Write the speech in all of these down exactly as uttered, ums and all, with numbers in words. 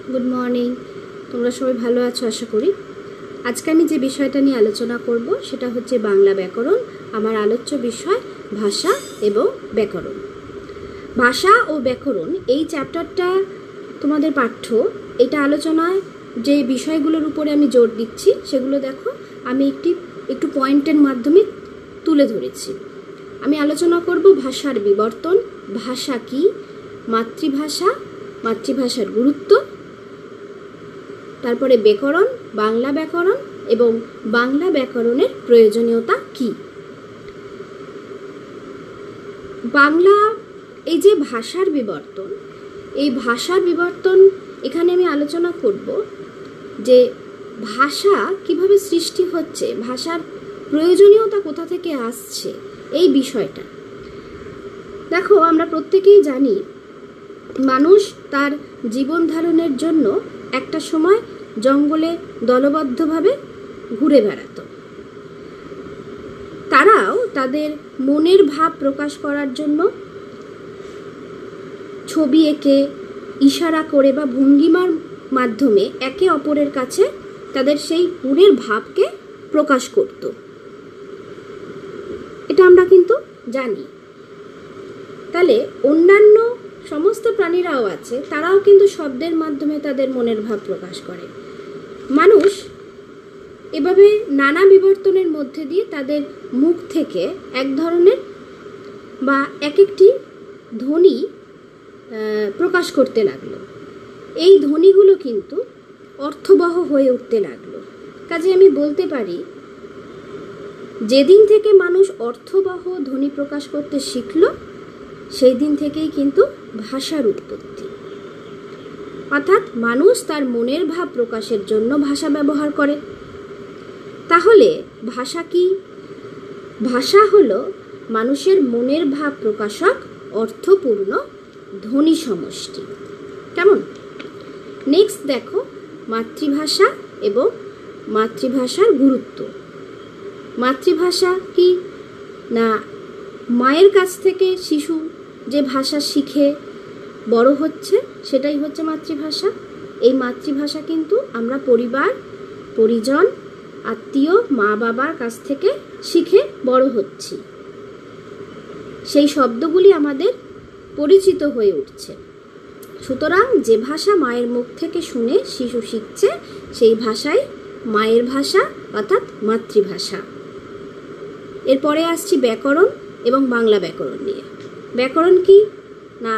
Good morning. তোমরা সবাই ভালো আছো আশা করি। আজকে আমি যে বিষয়টা নিয়ে আলোচনা করব সেটা হচ্ছে বাংলা ব্যাকরণ। আমার আলোচ্য বিষয় ভাষা এবং ব্যাকরণ। ভাষা ও ব্যাকরণ এই চ্যাপ্টারটা তোমাদের পাঠ্য। এটা আলোচনায় যে বিষয়গুলোর উপরে আমি জোর দিচ্ছি সেগুলো দেখো আমি একটি একটু পয়েন্টের মাধ্যমে তুলে ধরেছি। আমি আলোচনা করব ভাষার বিবর্তন, ভাষা কি, মাতৃভাষা, মাতৃভাষার গুরুত্ব, তারপরে ব্যাকরণ, বাংলা ব্যাকরণ এবং বাংলা ব্যাকরণের প্রয়োজনীয়তা কি। বাংলা এই যে ভাষার বিবর্তন, এই ভাষার বিবর্তন এখানে আমি আলোচনা করব যে ভাষা কিভাবে সৃষ্টি হচ্ছে, ভাষার প্রয়োজনীয়তা কোথা থেকে আসছে এই বিষয়টা। দেখো, আমরা প্রত্যেকেই জানি মানুষ তার জীবন ধারণের জন্য একটা সময় জঙ্গলে দলবদ্ধভাবে ঘুরে বেড়াতো। তারাও তাদের মনের ভাব প্রকাশ করার জন্য ছবি এঁকে, ইশারা করে বা ভঙ্গিমার মাধ্যমে একে অপরের কাছে তাদের সেই মনের ভাবকে প্রকাশ করত। এটা আমরা কিন্তু জানি। তাহলে অন্যান্য সমস্ত প্রাণীরাও আছে, তারাও কিন্তু শব্দের মাধ্যমে তাদের মনের ভাব প্রকাশ করে। মানুষ এভাবে নানা বিবর্তনের মধ্যে দিয়ে তাদের মুখ থেকে এক ধরনের বা এক একটি ধ্বনি প্রকাশ করতে লাগলো। এই ধ্বনিগুলো কিন্তু অর্থবহ হয়ে উঠতে লাগলো। কাজে আমি বলতে পারি, যেদিন থেকে মানুষ অর্থবহ ধ্বনি প্রকাশ করতে শিখল সেই দিন থেকেই কিন্তু ভাষার উৎপত্তি। অর্থাৎ মানুষ তার মনের ভাব প্রকাশের জন্য ভাষা ব্যবহার করে। তাহলে ভাষা কি? ভাষা হলো মানুষের মনের ভাব প্রকাশক অর্থপূর্ণ ধ্বনি সমষ্টি। কেমন? নেক্সট দেখো, মাতৃভাষা এবং মাতৃভাষার গুরুত্ব। মাতৃভাষা কি না, মায়ের কাছ থেকে শিশু যে ভাষা শিখে বড় হচ্ছে সেটাই হচ্ছে মাতৃভাষা। এই মাতৃভাষা কিন্তু আমরা পরিবার, পরিজন, আত্মীয়, মা বাবার কাছ থেকে শিখে বড় হচ্ছি। সেই শব্দগুলি আমাদের পরিচিত হয়ে উঠছে। সুতরাং যে ভাষা মায়ের মুখ থেকে শুনে শিশু শিখছে সেই ভাষাই মায়ের ভাষা, অর্থাৎ মাতৃভাষা। এরপরে আসছি ব্যাকরণ এবং বাংলা ব্যাকরণ নিয়ে। ব্যাকরণ কি না,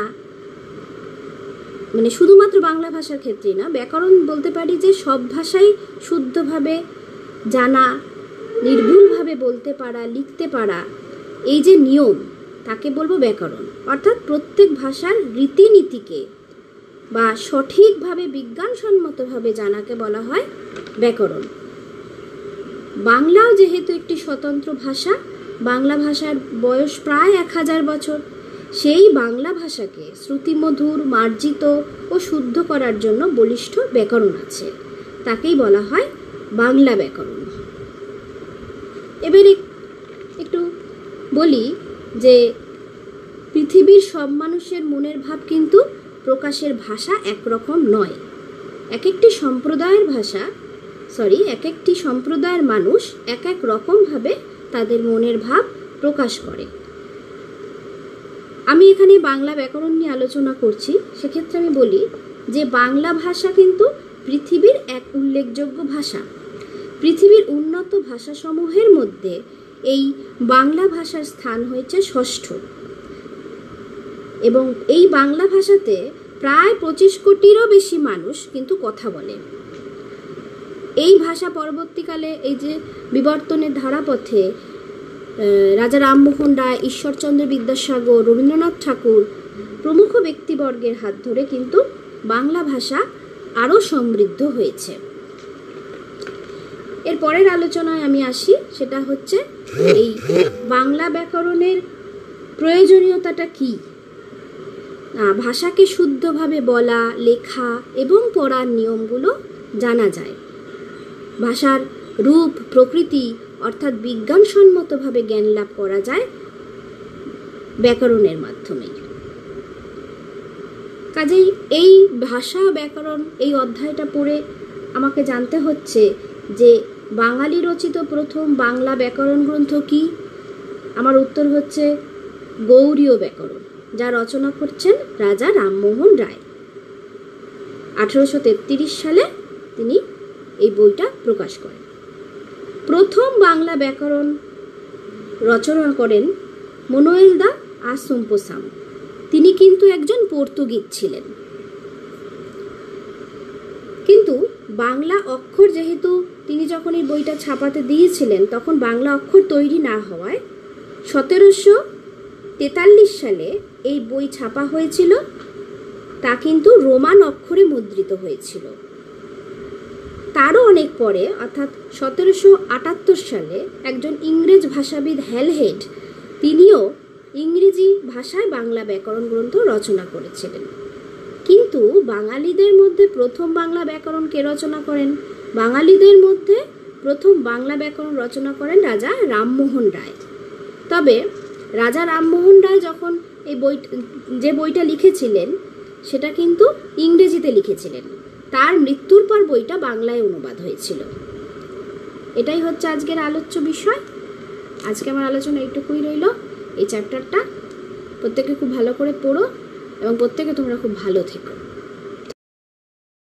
মানে শুধুমাত্র বাংলা ভাষার ক্ষেত্রেই না, ব্যাকরণ বলতে পারি যে সব ভাষাই শুদ্ধভাবে জানা, নির্ভুলভাবে বলতে পারা, লিখতে পারা, এই যে নিয়ম, তাকে বলবো ব্যাকরণ। অর্থাৎ প্রত্যেক ভাষার রীতিনীতিকে বা সঠিকভাবে বিজ্ঞানসম্মতভাবে জানাকে বলা হয় ব্যাকরণ। বাংলাও যেহেতু একটি স্বতন্ত্র ভাষা, বাংলা ভাষার বয়স প্রায় এক হাজার বছর, সেই বাংলা ভাষাকে শ্রুতিমধুর, মার্জিত ও শুদ্ধ করার জন্য বলিষ্ঠ ব্যাকরণ আছে, তাকেই বলা হয় বাংলা ব্যাকরণ। এবারে একটু বলি যে পৃথিবীর সব মানুষের মনের ভাব কিন্তু প্রকাশের ভাষা একরকম নয়। এক একটি সম্প্রদায়ের ভাষা সরি এক একটি সম্প্রদায়ের মানুষ এক এক রকমভাবে তাদের মনের ভাব প্রকাশ করে। আমি এখানে বাংলা ব্যাকরণ নিয়ে আলোচনা করছি, সেক্ষেত্রে আমি বলি যে বাংলা ভাষা কিন্তু পৃথিবীর এক উল্লেখযোগ্য ভাষা। পৃথিবীর উন্নত ভাষাসমূহের মধ্যে এই বাংলা ভাষার স্থান হয়েছে ষষ্ঠ, এবং এই বাংলা ভাষাতে প্রায় পঁচিশ কোটিরও বেশি মানুষ কিন্তু কথা বলে। এই ভাষা পরবর্তীকালে এই যে বিবর্তনের ধারাপথে রাজা রামমোহন রায়, ঈশ্বরচন্দ্র বিদ্যাসাগর, রবীন্দ্রনাথ ঠাকুর প্রমুখ ব্যক্তিবর্গের হাত ধরে কিন্তু বাংলা ভাষা আরও সমৃদ্ধ হয়েছে। এর পরের আলোচনায় আমি আসি, সেটা হচ্ছে এই বাংলা ব্যাকরণের প্রয়োজনীয়তাটা কি। ভাষাকে শুদ্ধভাবে বলা, লেখা এবং পড়ার নিয়মগুলো জানা যায়। ভাষার রূপ, প্রকৃতি অর্থাৎ বিজ্ঞানসম্মতভাবে জ্ঞান লাভ করা যায় ব্যাকরণের মাধ্যমে। কাজেই এই ভাষা ব্যাকরণ এই অধ্যায়টা পড়ে আমাকে জানতে হচ্ছে যে বাঙালি রচিত প্রথম বাংলা ব্যাকরণ গ্রন্থ কি? আমার উত্তর হচ্ছে গৌড়ীয় ব্যাকরণ, যা রচনা করছেন রাজা রামমোহন রায়। আঠেরোশো তেত্রিশ সালে তিনি এই বইটা প্রকাশ করেন। প্রথম বাংলা ব্যাকরণ রচনা করেন মনোয়েল দা আসুম্পোসাম। তিনি কিন্তু একজন পর্তুগিজ ছিলেন, কিন্তু বাংলা অক্ষর যেহেতু তিনি যখন এই বইটা ছাপাতে দিয়েছিলেন তখন বাংলা অক্ষর তৈরি না হওয়ায় সতেরোশো তেতাল্লিশ সালে এই বই ছাপা হয়েছিল, তা কিন্তু রোমান অক্ষরে মুদ্রিত হয়েছিল। তারও অনেক পরে অর্থাৎ সতেরোশো আটাত্তর সালে একজন ইংরেজ ভাষাবিদ হ্যালহেড তিনিও ইংরেজি ভাষায় বাংলা ব্যাকরণ গ্রন্থ রচনা করেছিলেন। কিন্তু বাঙালিদের মধ্যে প্রথম বাংলা ব্যাকরণ কে রচনা করেন? বাঙালিদের মধ্যে প্রথম বাংলা ব্যাকরণ রচনা করেন রাজা রামমোহন রায়। তবে রাজা রামমোহন রায় যখন এই বই যে বইটা লিখেছিলেন সেটা কিন্তু ইংরেজিতে লিখেছিলেন। তার মৃত্যুর পর বইটা বাংলায় অনুবাদ হয়েছিল। এটাই হচ্ছে আজকের আলোচ্য বিষয়। আজকে আমার আলোচনা এইটুকুই রইল। এই চ্যাপ্টারটা প্রত্যেকে খুব ভালো করে পড়ো এবং প্রত্যেকে তোমরা খুব ভালো থেকো।